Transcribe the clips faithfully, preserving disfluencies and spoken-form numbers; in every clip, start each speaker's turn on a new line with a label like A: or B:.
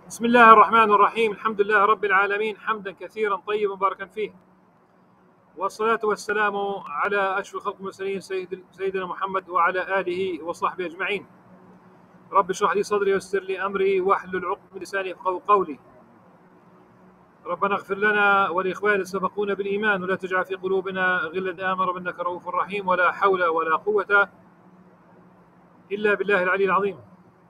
A: بسم الله الرحمن الرحيم. الحمد لله رب العالمين، حمدا كثيرا طيبا مباركا فيه، والصلاة والسلام على أشرف خلق المرسلين سيد سيدنا محمد وعلى آله وصحبه أجمعين. رب اشرح لي صدري ويسر لي أمري واحلل عقدة من لساني يفقهوا قولي. ربنا اغفر لنا ولإخواننا الذين سبقونا بالإيمان ولا تجعل في قلوبنا غلا آمر إنك رؤوف رحيم. ولا حول ولا قوة إلا بالله العلي العظيم.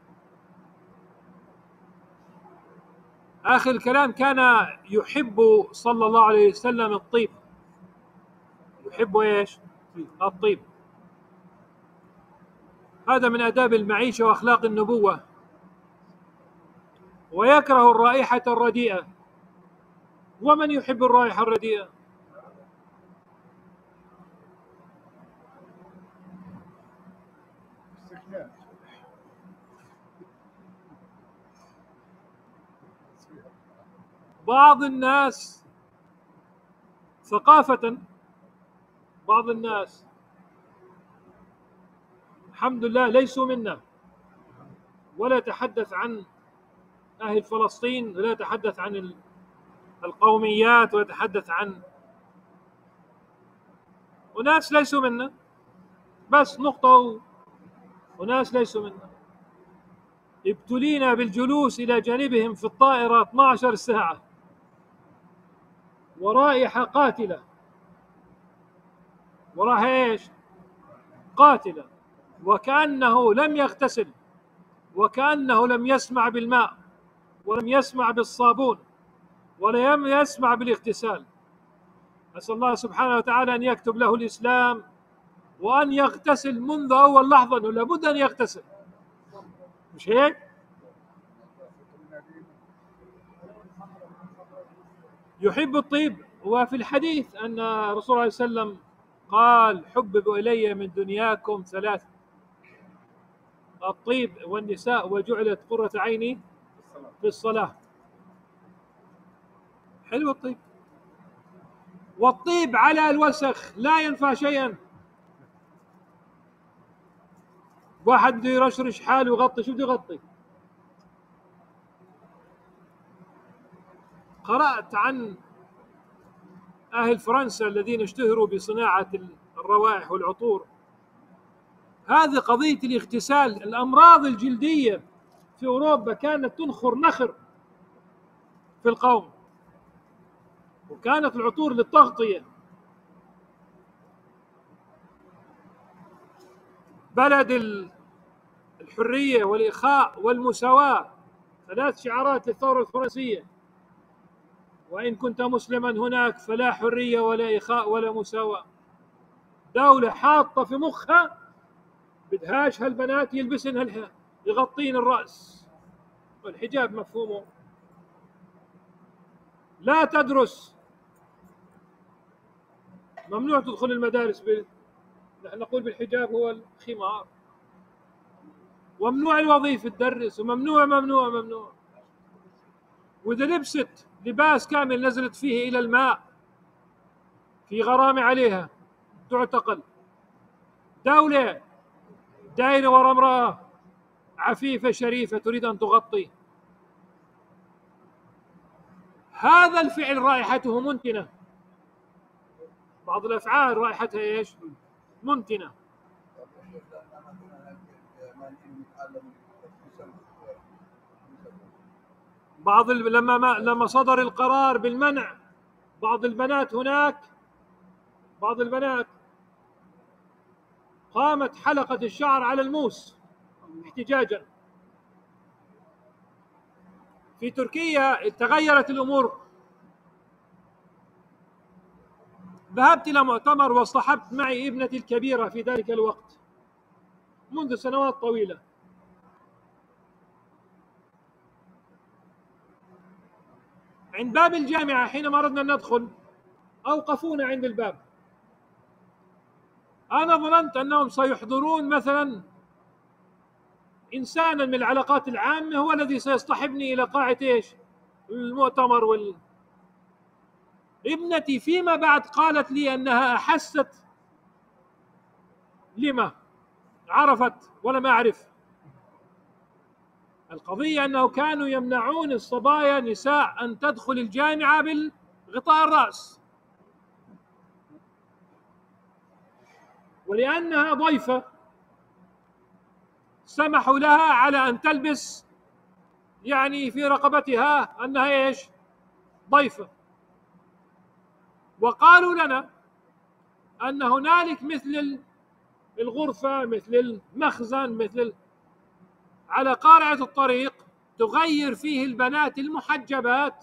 A: آخر الكلام كان يحب صلى الله عليه وسلم الطيب. يحب ايش؟ الطيب. هذا من آداب المعيشة وأخلاق النبوة. ويكره الرائحة الرديئة. ومن يحب الرائحة الرديئة؟ بعض الناس ثقافة، بعض الناس الحمد لله ليسوا منا، ولا يتحدث عن أهل فلسطين، ولا يتحدث عن القوميات، ولا يتحدث عن وناس ليسوا منا، بس نقطة. وناس ليسوا منا ابتلينا بالجلوس إلى جانبهم في الطائرة اثنتي عشرة ساعة، ورائحة قاتلة، ورائحة ايش؟ قاتلة، وكأنه لم يغتسل، وكأنه لم يسمع بالماء، ولم يسمع بالصابون، ولم يسمع بالاغتسال. أسأل الله سبحانه وتعالى أن يكتب له الإسلام، وأن يغتسل منذ أول لحظة، أنه لابد أن يغتسل، مش هيك؟ يحب الطيب. وفي الحديث أن الرسول صلى الله عليه وسلم قال: حبب إلي من دنياكم ثلاث: الطيب والنساء وجعلت قرة عيني في الصلاة. حلو الطيب. والطيب على الوسخ لا ينفع شيئا. واحد بده يرشرش حاله ويغطي، شو بده يغطي؟ قرأت عن أهل فرنسا الذين اشتهروا بصناعة الروائح والعطور. هذه قضية الاغتسال. الأمراض الجلدية في أوروبا كانت تنخر نخر في القوم، وكانت العطور للتغطية. بلد الحرية والإخاء والمساواة، ثلاث شعارات للثورة الفرنسية. وإن كنت مسلما هناك فلا حرية ولا إخاء ولا مساواة. دولة حاطة في مخها بدهاش هالبنات يلبسن يغطين الرأس، والحجاب مفهومه. لا تدرس، ممنوع تدخل المدارس بال... نحن نقول بالحجاب هو الخمار. وممنوع الوظيفة تدرس، وممنوع ممنوع ممنوع. وإذا لبست لباس كامل نزلت فيه إلى الماء في غرامة عليها تعتقل. دولة دايرة وراء امرأة عفيفة شريفة تريد أن تغطي. هذا الفعل رائحته منتنة. بعض الأفعال رائحتها إيش؟ منتنة. بعض لما ما لما صدر القرار بالمنع، بعض البنات هناك، بعض البنات قامت حلقة الشعر على الموس احتجاجا. في تركيا تغيرت الأمور. ذهبت إلى مؤتمر واصطحبت معي ابنتي الكبيرة في ذلك الوقت منذ سنوات طويلة. عند باب الجامعة حينما أردنا أن ندخل أوقفونا عند الباب. أنا ظننت أنهم سيحضرون مثلا إنسانا من العلاقات العامة هو الذي سيصطحبني إلى قاعة إيش؟ المؤتمر. وال... ابنتي فيما بعد قالت لي أنها أحست. لما؟ عرفت ولم أعرف. القضية أنه كانوا يمنعون الصبايا نساء أن تدخل الجامعة بالغطاء الرأس، ولأنها ضيفة سمحوا لها على أن تلبس يعني في رقبتها أنها إيش؟ ضيفة. وقالوا لنا أن هنالك مثل الغرفة، مثل المخزن، مثل على قارعة الطريق تغير فيه البنات المحجبات،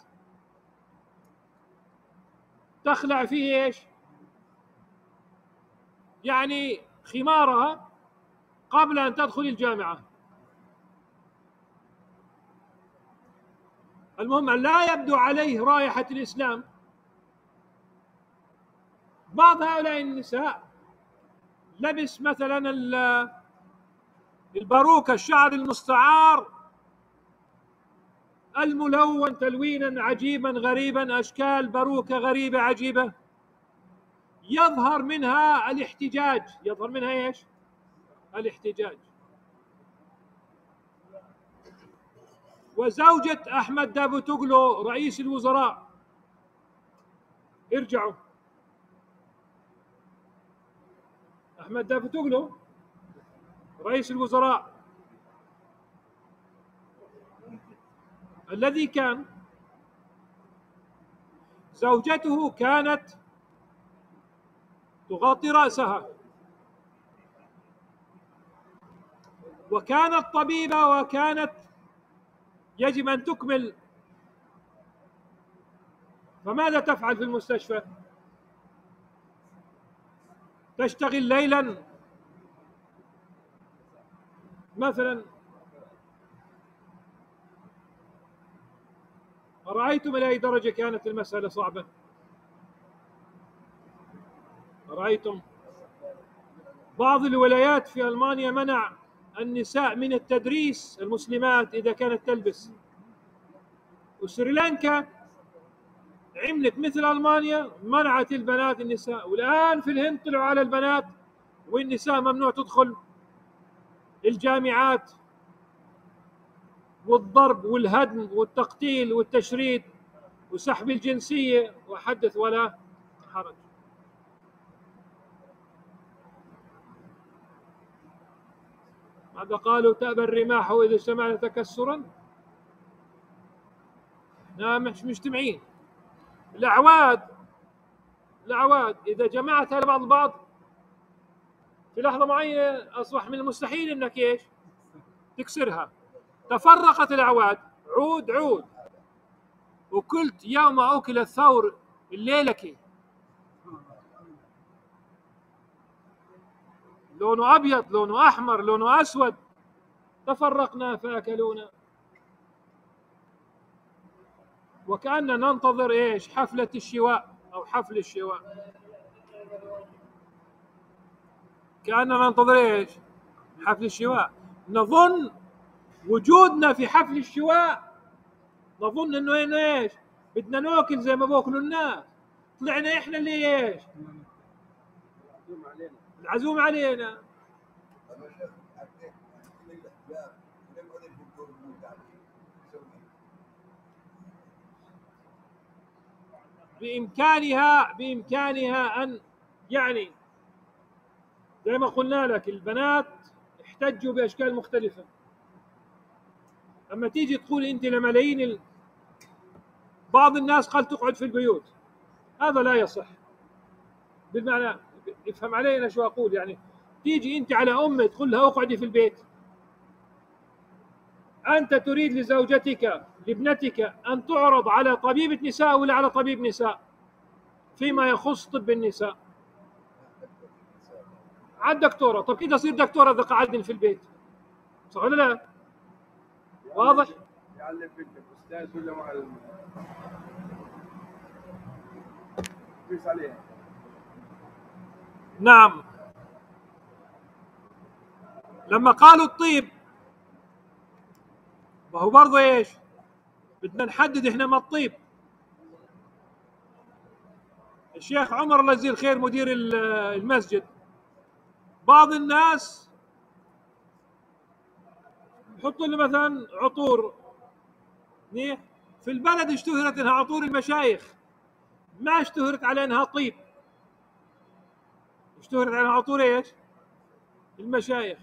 A: تخلع فيه إيش؟ يعني خمارها قبل أن تدخل الجامعة. المهم أن لا يبدو عليه رائحة الإسلام. بعض هؤلاء النساء لبس مثلا الباروكة، الشعر المستعار الملون تلوينا عجيبا غريبا، أشكال باروكة غريبة عجيبة، يظهر منها الاحتجاج. يظهر منها ايش؟ الاحتجاج. وزوجة أحمد دافوتوغلو رئيس الوزراء، ارجعوا، أحمد دافوتوغلو رئيس الوزراء الذي كان زوجته كانت تغطي رأسها، وكانت طبيبة، وكانت يجب أن تكمل. فماذا تفعل في المستشفى؟ تشتغل ليلا مثلا. أرأيتم إلى أي درجة كانت المسألة صعبة؟ أرأيتم بعض الولايات في ألمانيا منع النساء من التدريس، المسلمات إذا كانت تلبس. وسريلانكا عملت مثل ألمانيا، منعت البنات النساء. والآن في الهند طلعوا على البنات والنساء ممنوع تدخل الجامعات، والضرب والهدم والتقتيل والتشريد وسحب الجنسية، وحدث ولا حرج. ماذا قالوا؟ تأبى الرماح إذا اجتمعنا تكسرا. لا، مش مجتمعين. الأعواد الأعواد إذا جمعتها لبعض البعض في لحظة معينة أصبح من المستحيل أنك إيش؟ تكسرها. تفرقت الأعواد، عود عود. وقلت يوم أكل الثور الليلكي لونه أبيض، لونه أحمر، لونه أسود، تفرقنا فأكلونا. وكأننا ننتظر إيش؟ حفلة الشواء أو حفل الشواء. كأننا ننتظر إيش؟ حفل الشواء. نظن وجودنا في حفل الشواء، نظن إنه إنه إيش؟ بدنا ناكل زي ما باكلوا الناس. طلعنا إحنا اللي إيش؟ العزوم علينا. بإمكانها بإمكانها أن يعني زي ما قلنا لك البنات احتجوا بأشكال مختلفة. أما تيجي تقول أنت لملايين ال... بعض الناس قال تقعد في البيوت، هذا لا يصح بالمعنى. افهم علينا شو أقول. يعني تيجي أنت على أم تقول لها اقعدي في البيت، أنت تريد لزوجتك لابنتك أن تعرض على طبيبة نساء ولا على طبيب نساء فيما يخص طب النساء؟ على الدكتورة. طب كده تصير دكتورة إذا قعدن في البيت، صح ولا لا؟ واضح؟
B: يعلم بنتك أستاذ ولا معلم؟ قيس عليها.
A: نعم. لما قالوا الطيب، وهو برضه ايش؟ بدنا نحدد احنا ما الطيب. الشيخ عمر الله يجزيه الخير مدير المسجد، بعض الناس يحطوا له مثلا عطور. في البلد اشتهرت انها عطور المشايخ، ما اشتهرت على انها طيب، اشتهرت على عطور ايش؟ المشايخ.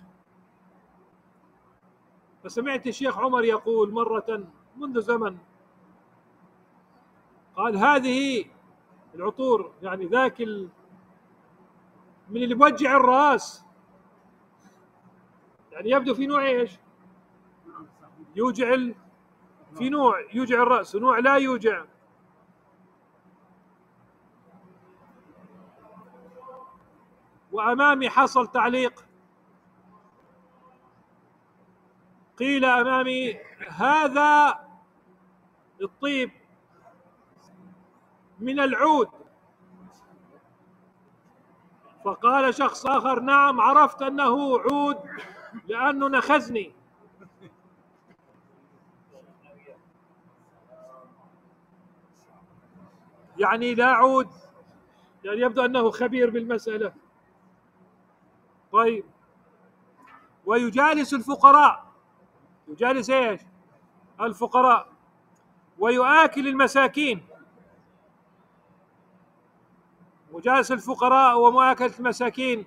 A: فسمعت الشيخ عمر يقول مرة منذ زمن، قال هذه العطور يعني ذاك ال... من اللي بوجع الراس، يعني يبدو في نوع ايش؟ يوجع ال... في نوع يوجع الراس ونوع لا يوجع. وامامي حصل تعليق، قيل امامي هذا الطيب من العود، فقال شخص آخر نعم عرفت أنه عود لأنه نخزني. يعني لا عود، يعني يبدو أنه خبير بالمسألة. طيب، ويجالس الفقراء، يجالس ايش؟ الفقراء، ويؤكل المساكين. مجالس الفقراء ومؤاكلة المساكين.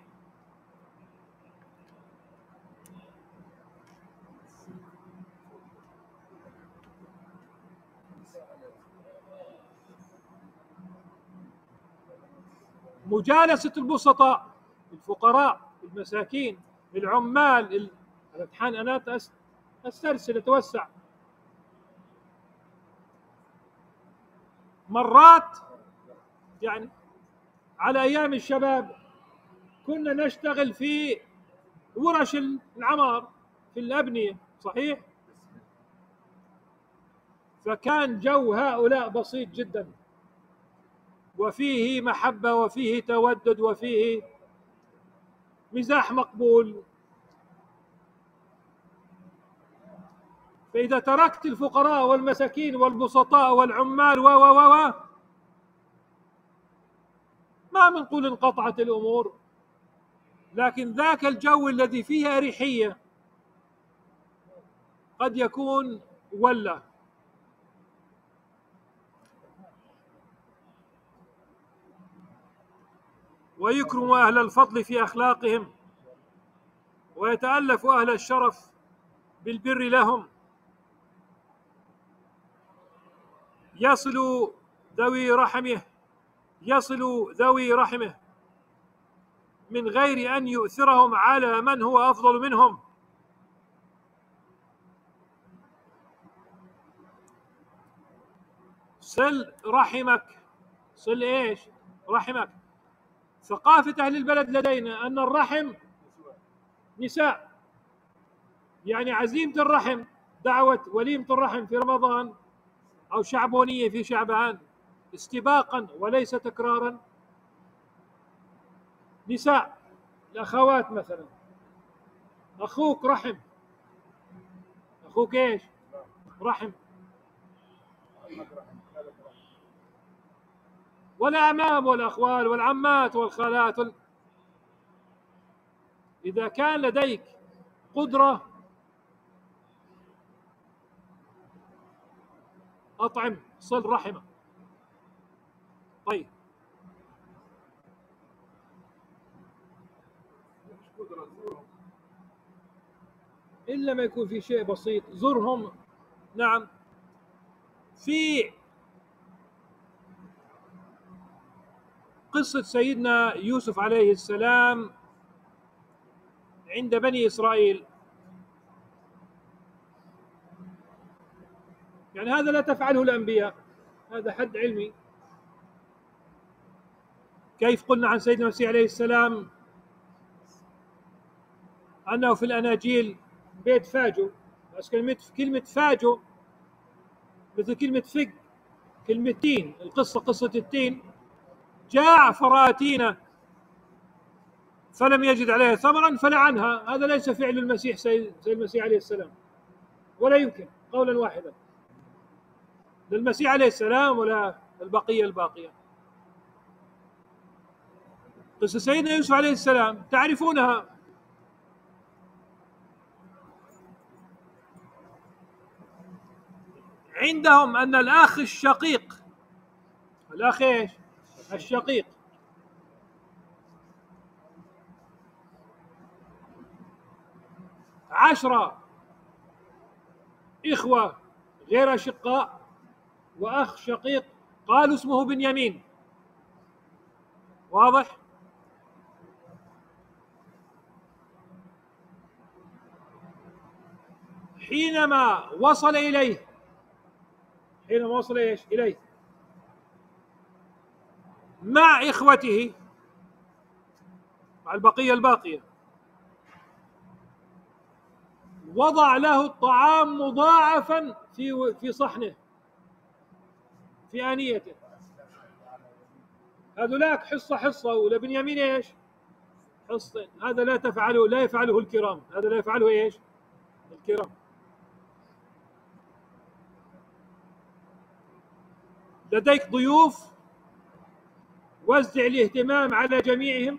A: مجالسة البسطاء، الفقراء، المساكين، العمال. أنا أسترسل أتوسع. مرات يعني على أيام الشباب كنا نشتغل في ورش العمار في الأبنية، صحيح؟ فكان جو هؤلاء بسيط جدا، وفيه محبة وفيه تودد وفيه مزاح مقبول. فإذا تركت الفقراء والمساكين والبسطاء والعمال و و و ما بنقول انقطعت الأمور، لكن ذاك الجو الذي فيه أريحية قد يكون ولا. ويكرم أهل الفضل في أخلاقهم، ويتألف أهل الشرف بالبر لهم. يصل ذوي رحمه يصل ذوي رحمه من غير أن يؤثرهم على من هو أفضل منهم. صل رحمك، صل إيش؟ رحمك. ثقافة أهل البلد لدينا أن الرحم نساء، يعني عزيمة الرحم، دعوة وليمة الرحم في رمضان أو شعبونية في شعبان استباقا وليس تكرارا، نساء. الأخوات مثلا، أخوك رحم، أخوك إيش؟ رحم. والأعمام والأخوال والعمات والخالات وال... إذا كان لديك قدرة أطعم، صل رحمه. طيب، إلا ما يكون في شيء بسيط زرهم. نعم. في قصة سيدنا يوسف عليه السلام عند بني إسرائيل، يعني هذا لا تفعله الأنبياء، هذا حد علمي. كيف قلنا عن سيدنا المسيح عليه السلام أنه في الأناجيل بيت فاجو، بس كلمة كلمة فاجو مثل كلمة فج، كلمة تين. القصة قصة التين، جاع فراتينا فلم يجد عليها ثمرا فلعنها. هذا ليس فعل المسيح سيد المسيح عليه السلام، ولا يمكن قولا واحدا للمسيح عليه السلام ولا البقية الباقية. قصة سيدنا يوسف عليه السلام تعرفونها. عندهم أن الأخ الشقيق، الأخ إيش؟ الشقيق، عشرة إخوة غير أشقاء وأخ شقيق قالوا اسمه بنيامين. واضح؟ حينما وصل إليه حينما وصل إيش؟ إليه مع إخوته، مع البقية الباقية، وضع له الطعام مضاعفا في في صحنه، في آنيته. هذولاك حصة حصة، ولبنيامين ايش؟ حصتين. هذا لا تفعله لا يفعله الكرام، هذا لا يفعله ايش؟ الكرام. لديك ضيوف، وزع الاهتمام على جميعهم،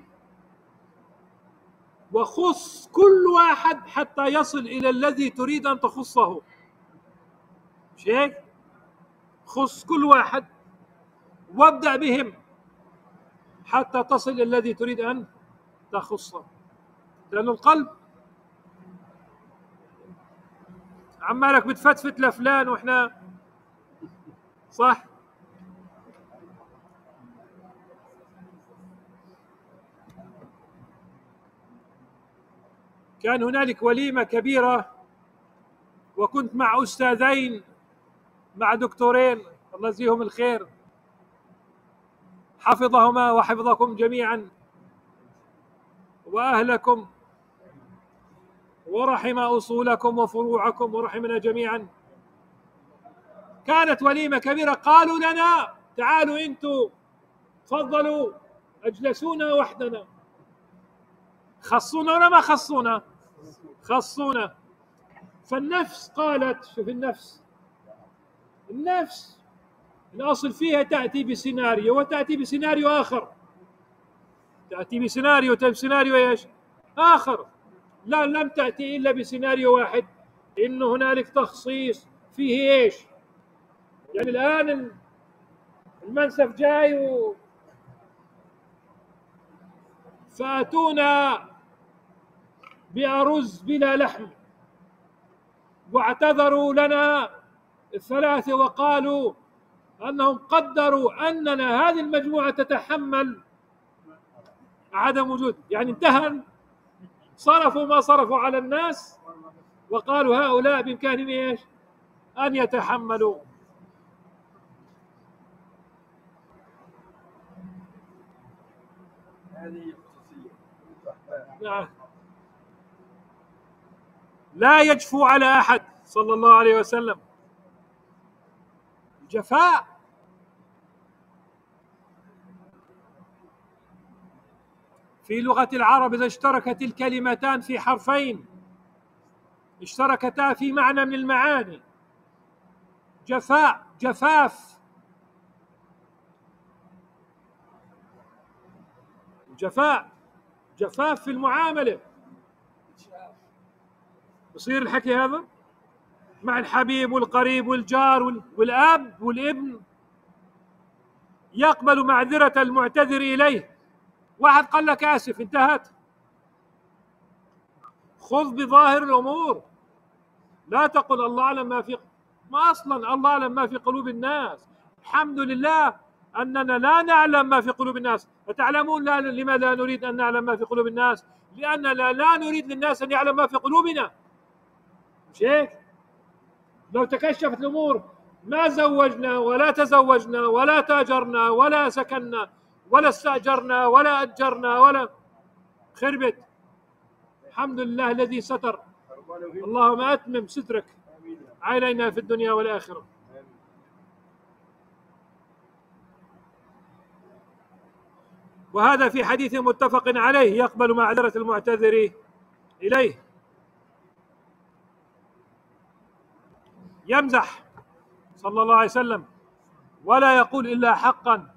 A: وخص كل واحد حتى يصل إلى الذي تريد أن تخصه. مش هيك؟ خص كل واحد وابدأ بهم حتى تصل إلى الذي تريد أن تخصه. لأن القلب عمالك بتفتفت لفلان وإحنا صح؟ كان هنالك وليمة كبيرة، وكنت مع أستاذين، مع دكتورين الله يجزيهم الخير، حفظهما وحفظكم جميعا وأهلكم، ورحم أصولكم وفروعكم ورحمنا جميعا. كانت وليمة كبيرة، قالوا لنا تعالوا انتم تفضلوا اجلسونا وحدنا. خصونا ولا ما خصونا؟ خصونا. فالنفس قالت، شوف النفس، النفس الأصل فيها تأتي بسيناريو وتأتي بسيناريو آخر، تأتي بسيناريو وتأتي بسيناريو إيش؟ آخر. لا، لم تأتي إلا بسيناريو واحد، إنه هنالك تخصيص فيه إيش؟ يعني الآن المنسف جاي و... فأتونا بأرز بلا لحم، واعتذروا لنا الثلاثة وقالوا أنهم قدروا أننا هذه المجموعة تتحمل عدم وجود، يعني انتهى، صرفوا ما صرفوا على الناس وقالوا هؤلاء بإمكانهم إيش؟ أن يتحملوا.
B: هذه خصوصية.
A: نعم. لا يجفو على أحد صلى الله عليه وسلم. الجفاء في لغة العرب إذا اشتركت الكلمتان في حرفين اشتركتا في معنى من المعاني. جفاء، جفاف، جفاء، جفاف في المعاملة. يصير الحكي هذا مع الحبيب والقريب والجار والأب والابن، يقبل معذرة المعتذر إليه. واحد قال لك آسف، انتهت. خذ بظاهر الأمور، لا تقل الله أعلم ما في، ما أصلا الله أعلم ما في قلوب الناس. الحمد لله أننا لا نعلم ما في قلوب الناس. أتعلمون لا لماذا لا نريد أن نعلم ما في قلوب الناس؟ لأننا لا نريد للناس أن يعلم ما في قلوبنا. مش هيك؟ لو تكشفت الأمور ما زوجنا ولا تزوجنا ولا تاجرنا ولا سكننا ولا استأجرنا ولا أجرنا ولا خربت. الحمد لله الذي ستر. اللهم أتمم سترك علينا في الدنيا والآخرة. وهذا في حديث متفق عليه، يقبل معذرة المعتذر إليه. يمزح صلى الله عليه وسلم ولا يقول إلا حقا.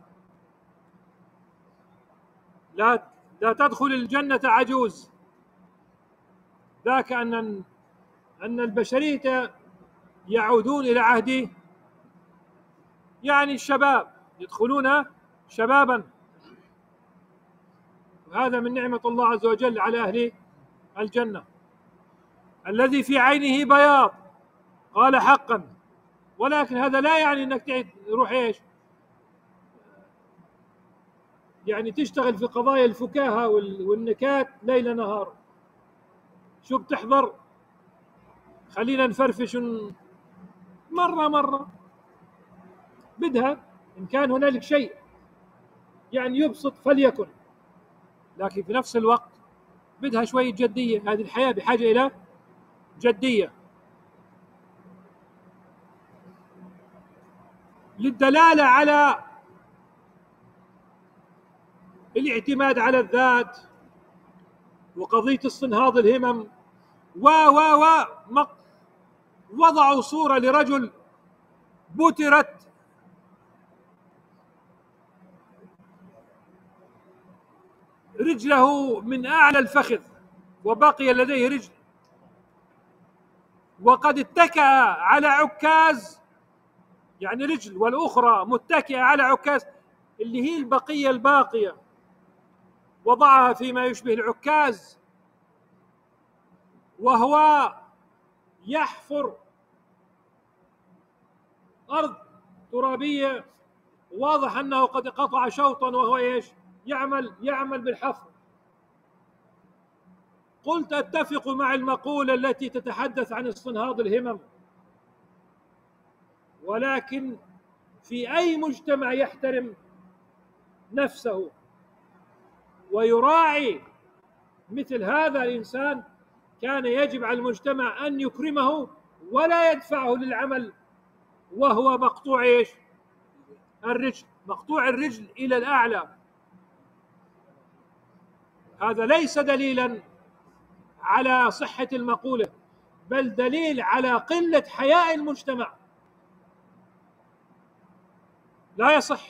A: لا لا تدخل الجنة عجوز. ذاك أن أن البشرية يعودون إلى عهد يعني الشباب يدخلون شبابا، وهذا من نعمة الله عز وجل على أهل الجنة. الذي في عينه بياض قال حقا، ولكن هذا لا يعني انك تروح ايش يعني تشتغل في قضايا الفكاهة والنكات ليل نهار. شو بتحضر؟ خلينا نفرفش مرة مرة، بدها إن كان هنالك شيء يعني يبسط فليكن، لكن في نفس الوقت بدها شوية جدية. هذه الحياة بحاجة إلى جدية. للدلالة على الاعتماد على الذات وقضية استنهاض الهمم و و و وضعوا صورة لرجل بترت رجله من أعلى الفخذ وبقي لديه رجل، وقد اتكأ على عكاز، يعني رجل والأخرى متكئة على عكاز اللي هي البقية الباقية، وضعها فيما يشبه العكاز وهو يحفر أرض ترابية. واضح أنه قد قطع شوطا وهو إيش يعمل يعمل بالحفر. قلت أتفق مع المقولة التي تتحدث عن استنهاض الهمم، ولكن في أي مجتمع يحترم نفسه ويراعي مثل هذا الإنسان كان يجب على المجتمع أن يكرمه ولا يدفعه للعمل وهو مقطوع إيش الرجل، مقطوع الرجل إلى الأعلى. هذا ليس دليلا على صحة المقولة، بل دليل على قلة حياء المجتمع. لا يصح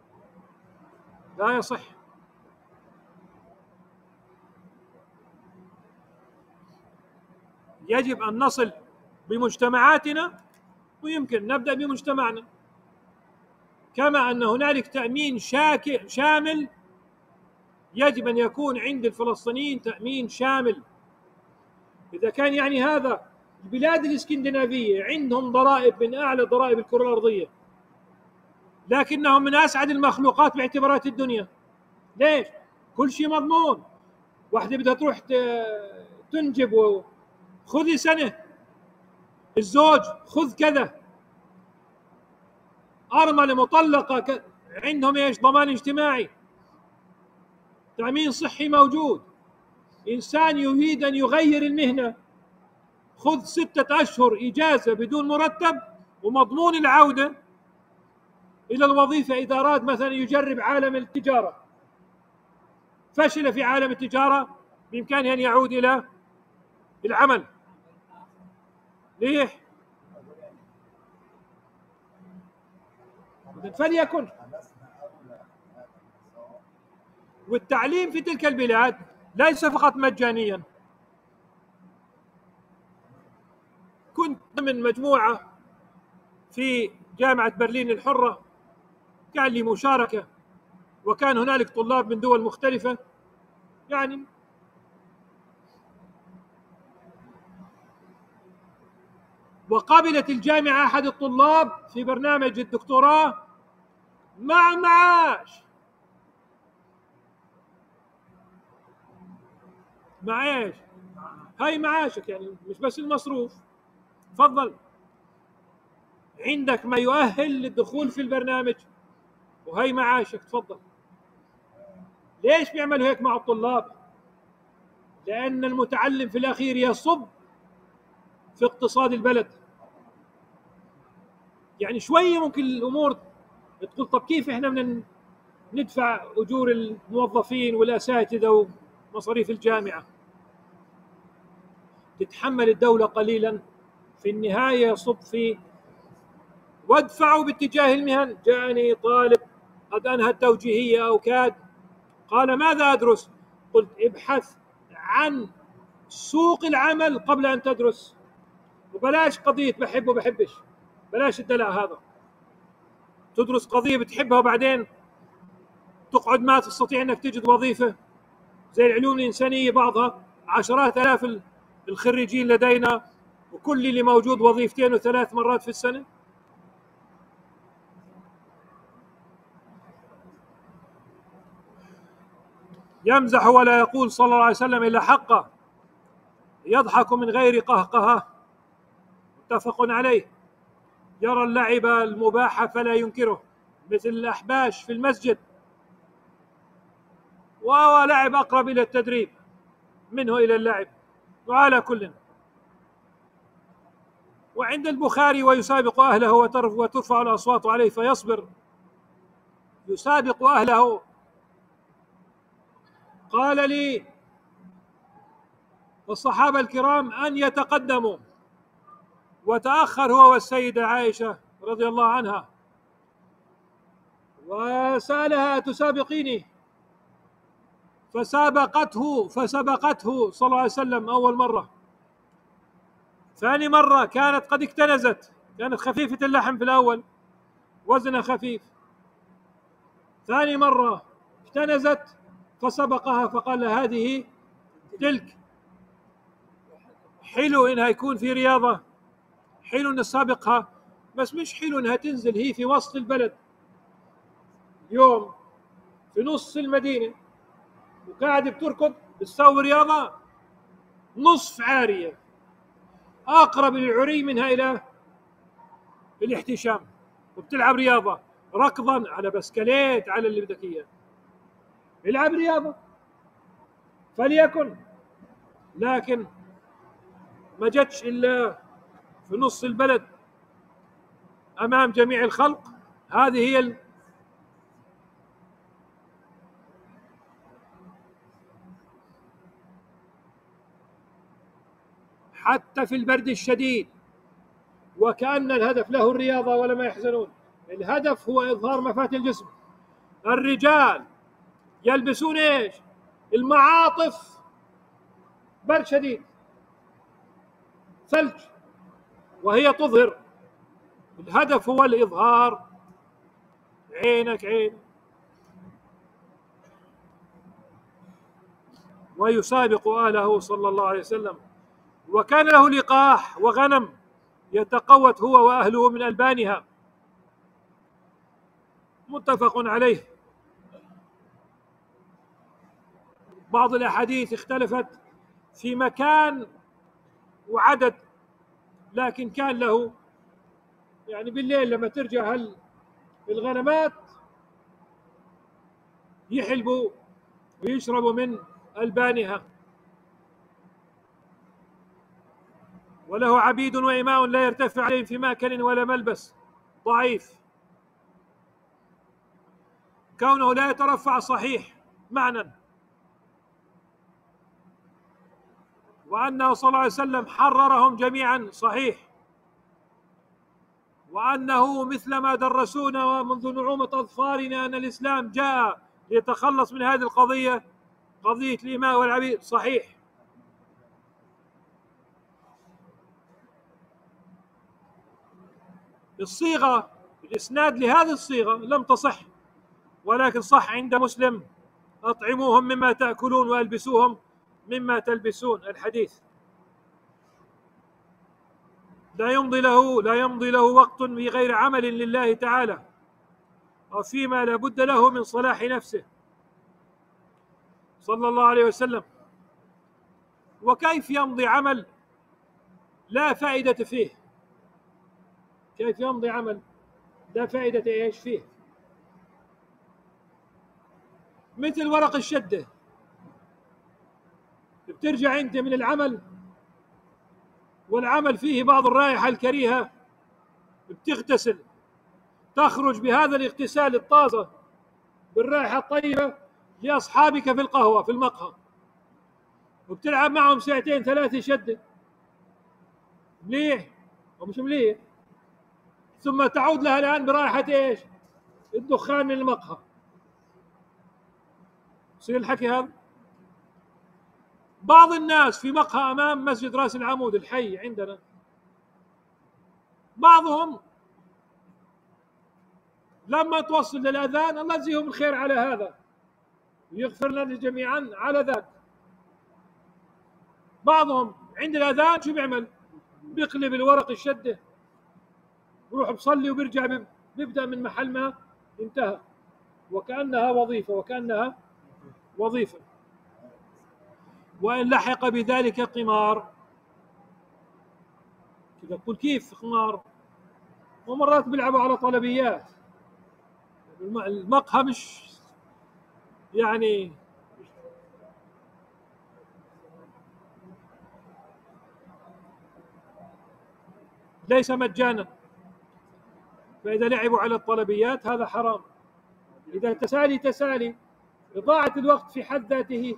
A: لا يصح. يجب أن نصل بمجتمعاتنا، ويمكن نبدأ بمجتمعنا، كما أن هنالك تأمين شامل يجب أن يكون عند الفلسطينيين تأمين شامل. إذا كان يعني هذا البلاد الإسكندنافية عندهم ضرائب من أعلى ضرائب الكرة الأرضية، لكنهم من أسعد المخلوقات باعتبارات الدنيا. ليش؟ كل شيء مضمون. واحدة بدها تروح تنجب خذي سنة، الزوج خذ كذا، أرملة مطلقة عندهم إيش ضمان اجتماعي، تأمين صحي موجود. إنسان يريد أن يغير المهنة خذ ستة أشهر إجازة بدون مرتب ومضمون العودة إلى الوظيفة. إذا أراد مثلا يجرب عالم التجارة، فشل في عالم التجارة، بإمكانه أن يعود إلى العمل. ليه؟ فليكن. والتعليم في تلك البلاد ليس فقط مجانيا. كنت من مجموعة في جامعة برلين الحرة، كان لي مشاركة، وكان هنالك طلاب من دول مختلفة. يعني وقبلت الجامعة أحد الطلاب في برنامج الدكتوراه مع معاش. مع ايش؟ هاي معاشك، يعني مش بس المصروف. تفضل، عندك ما يؤهل للدخول في البرنامج وهي معاشك، تفضل. ليش بيعملوا هيك مع الطلاب؟ لأن المتعلم في الأخير يصب في اقتصاد البلد. يعني شوية ممكن الأمور تقول طب كيف إحنا بدنا ندفع أجور الموظفين والأساتذة ومصاريف الجامعة؟ تتحمل الدولة قليلا، في النهاية يصب في وادفعوا باتجاه المهن. جاءني طالب قد أنهى التوجيهية أو كاد، قال ماذا أدرس؟ قلت ابحث عن سوق العمل قبل أن تدرس، وبلاش قضية بحب وبحبش، بلاش الدلع هذا. تدرس قضية بتحبها وبعدين تقعد ما تستطيع أنك تجد وظيفة، زي العلوم الإنسانية بعضها عشرات آلاف الخريجين لدينا وكل اللي موجود وظيفتين وثلاث مرات في السنة. يمزح ولا يقول صلى الله عليه وسلم إلا حقه، يضحك من غير قهقهة، متفق عليه. يرى اللعب المباح فلا ينكره، مثل الأحباش في المسجد، وهو لعب أقرب إلى التدريب منه إلى اللعب. وعلى كل، وعند البخاري ويسابق أهله وترفع الأصوات عليه فيصبر، يسابق أهله. قال لي الصحابة الكرام أن يتقدموا، وتأخر هو والسيدة عائشة رضي الله عنها وسألها تسابقيني، فسابقته فسبقته صلى الله عليه وسلم أول مرة. ثاني مرة كانت قد اكتنزت، كانت خفيفة اللحم في الأول، وزنها خفيف. ثاني مرة اكتنزت فسبقها فقال هذه تلك. حلو إنها يكون في رياضة، حلو إن نسابقها، بس مش حلو إنها تنزل هي في وسط البلد يوم في نص المدينة وقاعدة بتركض بتسوي رياضة نصف عارية، أقرب للعري منها إلى الاحتشام، وبتلعب رياضة ركضا على بسكليت على اللي بدك إياه، يلعب رياضة فليكن، لكن ما جتش إلا في نص البلد أمام جميع الخلق. هذه هي ال... حتى في البرد الشديد، وكأن الهدف له الرياضة ولا ما يحزنون. الهدف هو إظهار مفاتن الجسم. الرجال يلبسون إيش؟ المعاطف، برد شديد، ثلج، وهي تظهر. الهدف هو الإظهار، عينك عين. ويسابق آله صلى الله عليه وسلم. وكان له لقاح وغنم يتقوت هو وأهله من ألبانها، متفق عليه. بعض الأحاديث اختلفت في مكان وعدد، لكن كان له يعني بالليل لما ترجع هل الغنمات يحلبوا ويشربوا من ألبانها. وله عبيد وإماء لا يرتفع عليهم في مأكل ولا ملبس، ضعيف. كونه لا يترفع صحيح معنى، وأنه صلى الله عليه وسلم حررهم جميعا صحيح، وأنه مثل ما درسونا ومنذ نعومة أظفارنا أن الإسلام جاء ليتخلص من هذه القضية، قضية الإماء والعبيد، صحيح. الصيغة، الإسناد لهذه الصيغة لم تصح، ولكن صح عند مسلم: أطعموهم مما تأكلون وألبسوهم مما تلبسون. الحديث لا يمضي له لا يمضي له وقت في غير عمل لله تعالى، أو فيما لا بد له من صلاح نفسه صلى الله عليه وسلم. وكيف يمضي عمل لا فائدة فيه؟ كيف يمضي عمل لا فائدة ايش فيه؟ مثل ورق الشدة، بترجع انت من العمل والعمل فيه بعض الرائحة الكريهة، بتغتسل، تخرج بهذا الاغتسال الطازة بالرائحة الطيبة لأصحابك في القهوة في المقهى، وبتلعب معهم ساعتين ثلاثة شدة، مليح ومش مليح، ثم تعود لها الآن برائحة ايش؟ الدخان من المقهى. يصير الحكي هذا؟ بعض الناس في مقهى أمام مسجد راس العمود الحي عندنا، بعضهم لما توصل للأذان الله يجزيهم الخير على هذا ويغفر لنا جميعا على ذاك. بعضهم عند الأذان شو بيعمل؟ بيقلب الورق الشدة، بروح بصلي وبيرجع بيبدأ من محل ما انتهى، وكأنها وظيفة وكأنها وظيفة. وإن لحق بذلك قمار، كذا تقول كيف قمار؟ ومرات بيلعبوا على طلبيات، المقهى مش يعني ليس مجانا، فإذا لعبوا على الطلبيات هذا حرام. إذا تسالي تسالي إضاعة الوقت في حد ذاته.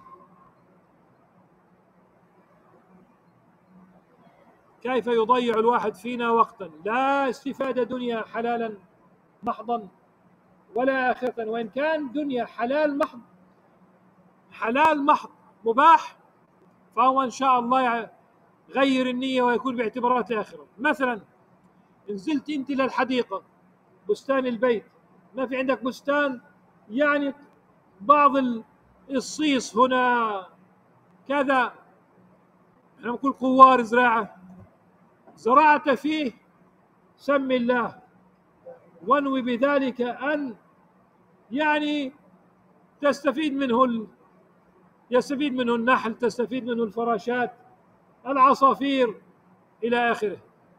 A: كيف يضيع الواحد فينا وقتا لا استفادة دنيا حلالا محضا ولا آخرة، وإن كان دنيا حلال محض حلال محض مباح فهو إن شاء الله غير النية ويكون باعتبارات الآخرة. مثلا نزلت أنت للحديقة بستان البيت، ما في عندك بستان يعني بعض الصيص هنا كذا، احنا نقول قوار زراعة، زرعت فيه سم الله وانوي بذلك أن يعني تستفيد منه ال... يستفيد منه النحل، تستفيد منه الفراشات، العصافير إلى آخره،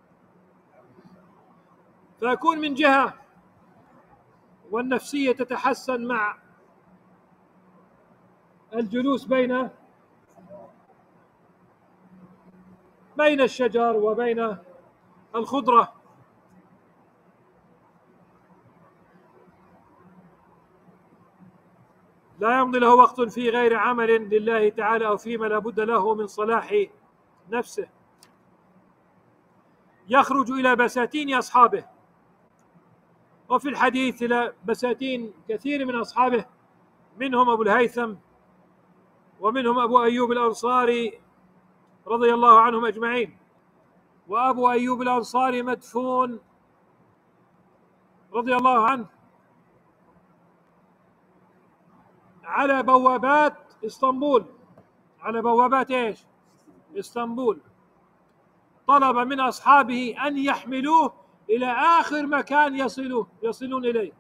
A: فيكون من جهة والنفسية تتحسن مع الجلوس بين بين الشجر وبين الخضرة. لا يمضي له وقت في غير عمل لله تعالى أو فيما لا بد له من صلاح نفسه. يخرج إلى بساتين أصحابه، وفي الحديث إلى بساتين كثير من أصحابه، منهم أبو الهيثم ومنهم أبو أيوب الأنصاري رضي الله عنهم أجمعين. وأبو أيوب الأنصاري مدفون رضي الله عنه على بوابات اسطنبول، على بوابات ايش؟ اسطنبول. طلب من أصحابه أن يحملوه إلى آخر مكان يصلوه يصلون إليه،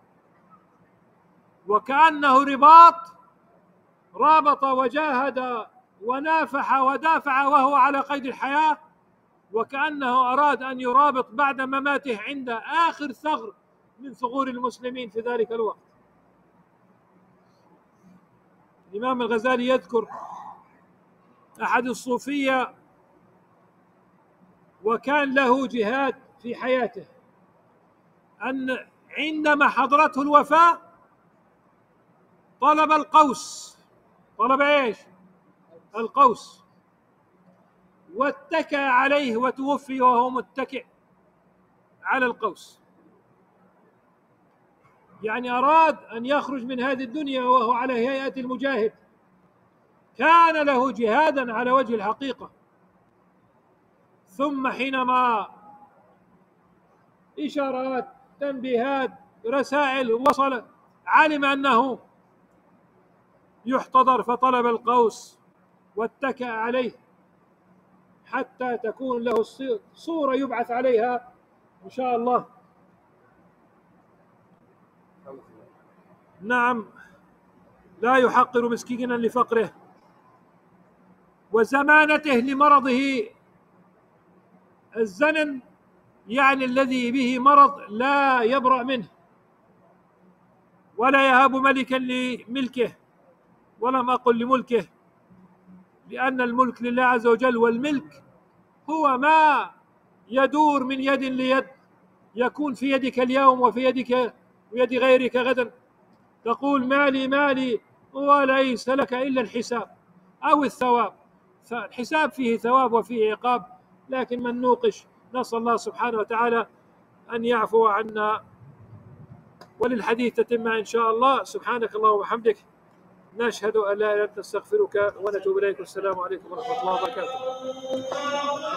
A: وكأنه رباط رابط وجاهد ونافح ودافع وهو على قيد الحياة، وكأنه أراد أن يرابط بعد مماته عند آخر ثغر من ثغور المسلمين في ذلك الوقت. الإمام الغزالي يذكر أحد الصوفية وكان له جهاد في حياته، أن عندما حضرته الوفاة طلب القوس، طلب إيش؟ القوس، واتكى عليه وتوفي وهو متكئ على القوس، يعني أراد أن يخرج من هذه الدنيا وهو على هيئة المجاهد، كان له جهادا على وجه الحقيقة. ثم حينما إشارات تنبيهات رسائل وصل، علم أنه يحتضر فطلب القوس واتكأ عليه حتى تكون له صورة يبعث عليها إن شاء الله. نعم، لا يحقر مسكينا لفقره وزمانته لمرضه الزنن، يعني الذي به مرض لا يبرأ منه، ولا يهاب ملكا لملكه، ولم أقل لملكه، لأن الملك لله عز وجل، والملك هو ما يدور من يد ليد، يكون في يدك اليوم وفي يدك ويد غيرك غدا. تقول مالي مالي وليس لك إلا الحساب أو الثواب، فالحساب فيه ثواب وفيه عقاب، لكن من نوقش نسأل الله سبحانه وتعالى أن يعفو عنا. وللحديث تتمة إن شاء الله. سبحانك اللهم وبحمدك، نشهد أن لا إله إلا أنت، نستغفرك ونتوب إليك، والسلام عليكم ورحمة الله وبركاته.